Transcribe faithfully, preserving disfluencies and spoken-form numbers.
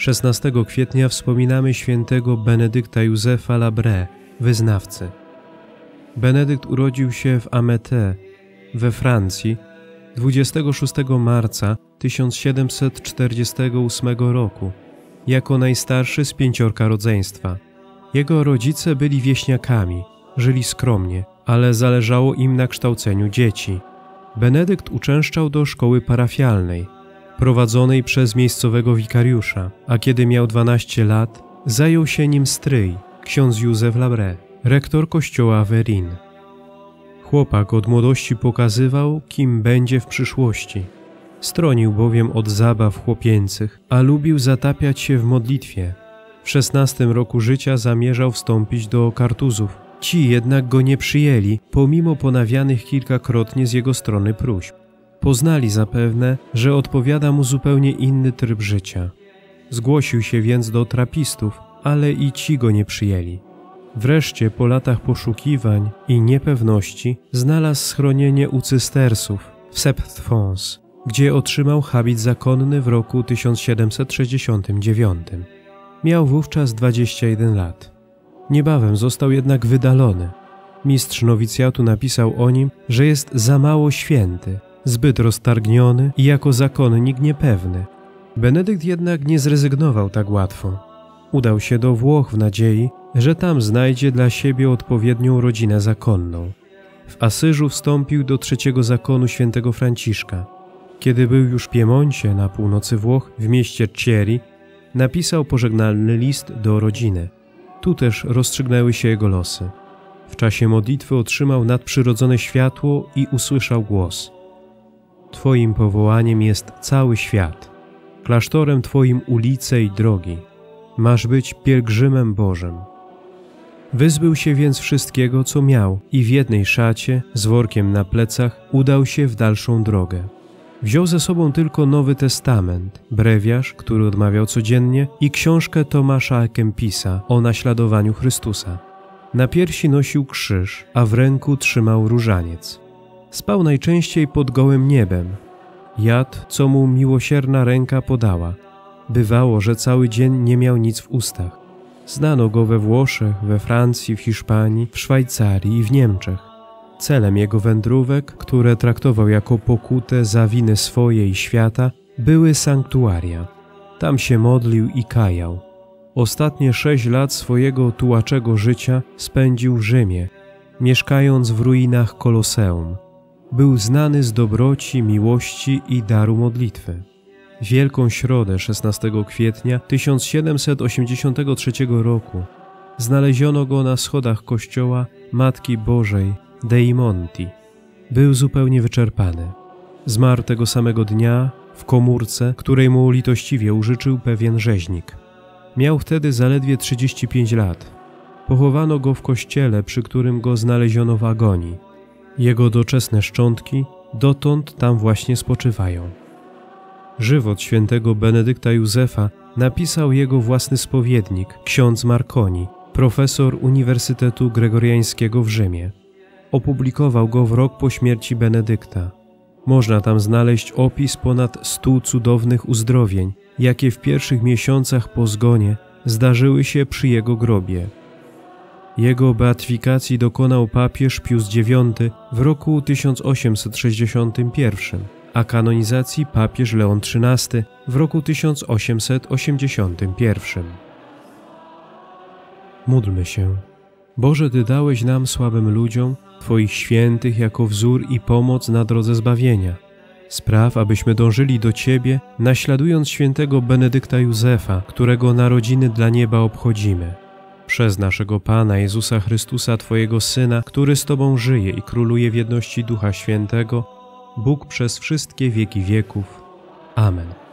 szesnastego kwietnia wspominamy świętego Benedykta Józefa Labre, wyznawcy. Benedykt urodził się w Améthée we Francji dwudziestego szóstego marca tysiąc siedemset czterdziestego ósmego roku jako najstarszy z pięciorka rodzeństwa. Jego rodzice byli wieśniakami, żyli skromnie, ale zależało im na kształceniu dzieci. Benedykt uczęszczał do szkoły parafialnej, prowadzonej przez miejscowego wikariusza, a kiedy miał dwanaście lat, zajął się nim stryj, ksiądz Józef Labre, rektor kościoła Verin. Chłopak od młodości pokazywał, kim będzie w przyszłości. Stronił bowiem od zabaw chłopięcych, a lubił zatapiać się w modlitwie. W szesnastym roku życia zamierzał wstąpić do Kartuzów. Ci jednak go nie przyjęli, pomimo ponawianych kilkakrotnie z jego strony próśb. Poznali zapewne, że odpowiada mu zupełnie inny tryb życia. Zgłosił się więc do trapistów, ale i ci go nie przyjęli. Wreszcie po latach poszukiwań i niepewności znalazł schronienie u cystersów w Septfons, gdzie otrzymał habit zakonny w roku tysiąc siedemset sześćdziesiątym dziewiątym. Miał wówczas dwadzieścia jeden lat. Niebawem został jednak wydalony. Mistrz nowicjatu napisał o nim, że jest za mało święty, zbyt roztargniony i jako zakonnik niepewny. Benedykt jednak nie zrezygnował tak łatwo. Udał się do Włoch w nadziei, że tam znajdzie dla siebie odpowiednią rodzinę zakonną. W Asyżu wstąpił do trzeciego zakonu świętego Franciszka. Kiedy był już w Piemoncie, na północy Włoch, w mieście Chieri, napisał pożegnalny list do rodziny. Tu też rozstrzygnęły się jego losy. W czasie modlitwy otrzymał nadprzyrodzone światło i usłyszał głos: Twoim powołaniem jest cały świat, klasztorem Twoim ulice i drogi. Masz być pielgrzymem Bożym. Wyzbył się więc wszystkiego, co miał i w jednej szacie, z workiem na plecach, udał się w dalszą drogę. Wziął ze sobą tylko Nowy Testament, brewiarz, który odmawiał codziennie, i książkę Tomasza à Kempisa o naśladowaniu Chrystusa. Na piersi nosił krzyż, a w ręku trzymał różaniec. Spał najczęściej pod gołym niebem. Jadł, co mu miłosierna ręka podała. Bywało, że cały dzień nie miał nic w ustach. Znano go we Włoszech, we Francji, w Hiszpanii, w Szwajcarii i w Niemczech. Celem jego wędrówek, które traktował jako pokutę za winy swoje i świata, były sanktuaria. Tam się modlił i kajał. Ostatnie sześć lat swojego tułaczego życia spędził w Rzymie, mieszkając w ruinach Koloseum. Był znany z dobroci, miłości i daru modlitwy. W Wielką Środę szesnastego kwietnia tysiąc siedemset osiemdziesiątego trzeciego roku znaleziono go na schodach kościoła Matki Bożej Dei Monti. Był zupełnie wyczerpany. Zmarł tego samego dnia w komórce, której mu litościwie użyczył pewien rzeźnik. Miał wtedy zaledwie trzydzieści pięć lat. Pochowano go w kościele, przy którym go znaleziono w agonii. Jego doczesne szczątki dotąd tam właśnie spoczywają. Żywot świętego Benedykta Józefa napisał jego własny spowiednik, ksiądz Marconi, profesor Uniwersytetu Gregoriańskiego w Rzymie. Opublikował go w rok po śmierci Benedykta. Można tam znaleźć opis ponad stu cudownych uzdrowień, jakie w pierwszych miesiącach po zgonie zdarzyły się przy jego grobie. Jego beatyfikacji dokonał papież Pius dziewiąty w roku tysiąc osiemset sześćdziesiątym pierwszym, a kanonizacji papież Leon trzynasty w roku tysiąc osiemset osiemdziesiątym pierwszym. Módlmy się. Boże, Ty dałeś nam, słabym ludziom, Twoich świętych jako wzór i pomoc na drodze zbawienia. Spraw, abyśmy dążyli do Ciebie, naśladując świętego Benedykta Józefa, którego narodziny dla nieba obchodzimy. Przez naszego Pana Jezusa Chrystusa, Twojego Syna, który z Tobą żyje i króluje w jedności Ducha Świętego, Bóg przez wszystkie wieki wieków. Amen.